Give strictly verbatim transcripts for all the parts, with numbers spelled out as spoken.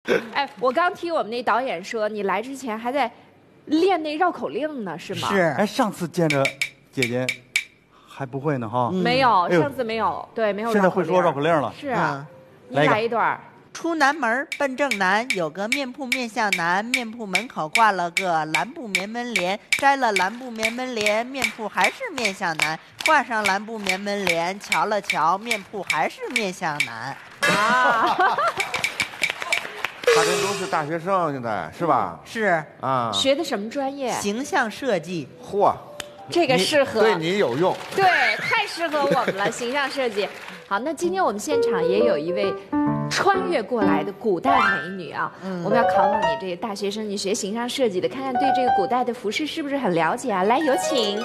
哎，我刚听我们那导演说，你来之前还在练那绕口令呢，是吗？ 是。 哎，上次见着姐姐还不会呢哈。 没有， 哎呦上次没有，对，没有。 现在会说绕口令了。 是啊，你来一个来一段。 出南门奔正南，有个面铺面向南，面铺门口挂了个蓝布棉门帘，摘了蓝布棉门帘，面铺还是面向南，挂上蓝布棉门帘，瞧了瞧，面铺还是面向南。 啊， 大珍珠是大学生，现在是吧？ 是啊， 学的什么专业？ 形象设计。 嚯， 这个适合， 对你有用， 对，太适合我们了，形象设计。好，那今天我们现场也有一位穿越过来的古代美女啊，嗯、我们要考考你这个大学生，你学形象设计的，看看对这个古代的服饰是不是很了解啊？来，有请。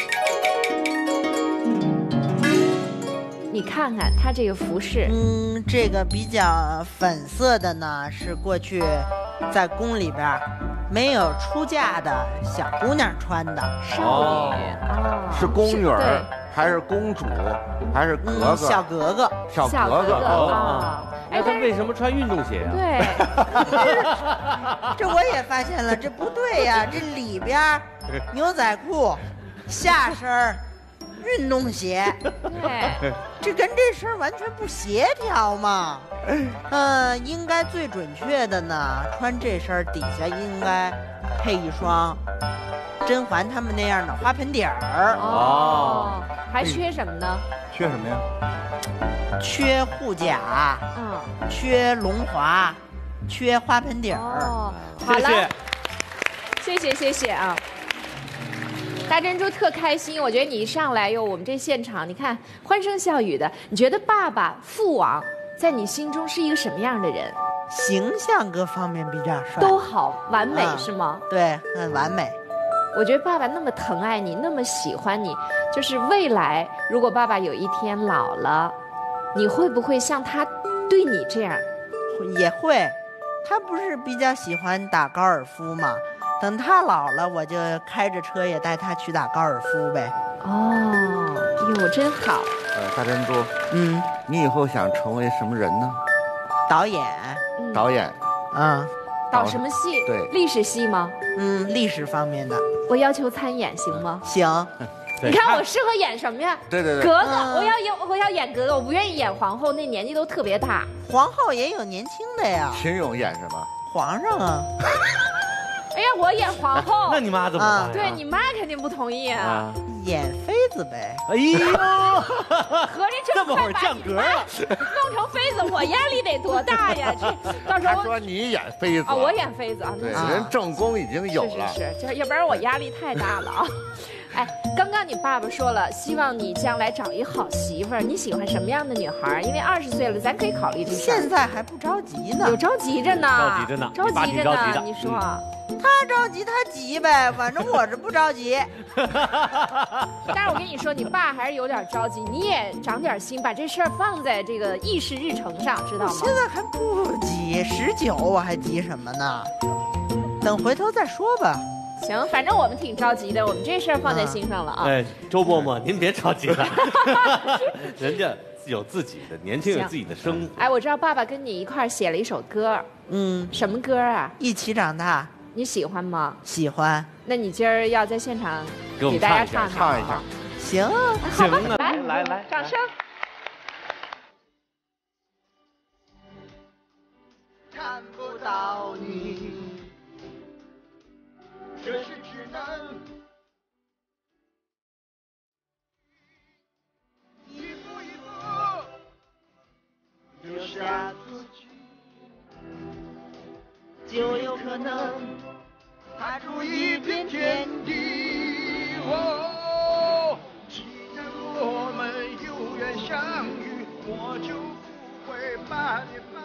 你看看她这个服饰， 嗯，这个比较粉色的呢，是过去在宫里边没有出嫁的小姑娘穿的。 少女啊， 是宫女儿还是公主还是格格？ 嗯、小格格， 小格格啊。 哎，她为什么穿运动鞋呀？ 对， 这我也发现了，这不对呀，这里边牛仔裤，下身运动鞋， 对， 这跟这身完全不协调嘛。嗯、呃，应该最准确的呢，穿这身底下应该配一双甄嬛他们那样的花盆底儿。 哦，还缺什么呢？ 缺什么呀？ 缺护甲，嗯，缺龙华，缺花盆底儿。 哦，好了，谢谢谢谢啊。大珍珠特开心，我觉得你一上来哟，我们这现场你看欢声笑语的，你觉得爸爸父王在你心中是一个什么样的人？ 形象各方面比较帅， 都好完美、 嗯、 是吗？ 对，很完美。 我觉得爸爸那么疼爱你，那么喜欢你，就是未来如果爸爸有一天老了，你会不会像他对你这样？ 也会，他不是比较喜欢打高尔夫吗？等他老了，我就开着车也带他去打高尔夫呗。 哦，哟，真好。 呃，大珍珠， 嗯， 你以后想成为什么人呢？ 导演。 嗯、 导演。 嗯。 导什么戏？ 对， 历史戏吗？ 嗯，历史方面的。 我要求参演，行吗？ 行。 你看我适合演什么呀？ 对对对， 格格，嗯、我要演，我要演格格，我不愿意演皇后，那年纪都特别大。 皇后也有年轻的呀。 秦勇演什么？ 皇上啊。 哎呀，我演皇后， 那你妈怎么办、啊？ 对你妈肯定不同意啊。啊演妃子呗。 哎呦， 合着这么会儿降格了， 弄成妃子，我压力得多大呀？这到时候他说你演妃子啊，我演妃子啊， 对，人正宫已经有了， 是是是，就是要不然我压力太大了啊。哎，刚刚你爸爸说了，希望你将来找一好媳妇儿。你喜欢什么样的女孩？因为二十岁了，咱可以考虑这事。 现在还不着急呢， 有着急着呢， 着急着呢， 着急着呢。你说， 他着急他急呗，反正我是不着急。 但是我跟你说，你爸还是有点着急，你也长点心，把这事儿放在这个议事日程上，知道吗？ 现在还不急，十九我还急什么呢？等回头再说吧。 行，反正我们挺着急的，我们这事儿放在心上了啊。 哎，周嬷嬷，您别着急了，人家有自己的年轻，有自己的生活。 哎，我知道爸爸跟你一块儿写了一首歌， 嗯， 什么歌啊？ 一起长大。 你喜欢吗？ 喜欢。 那你今儿要在现场给我们大家唱唱一下。 行， 好吧， 来来来来， 掌声。 看不到你。这是只能一步一步留下自己，就有可能踏出一片天地。哦，既然我们有缘相遇，我就不会把你放。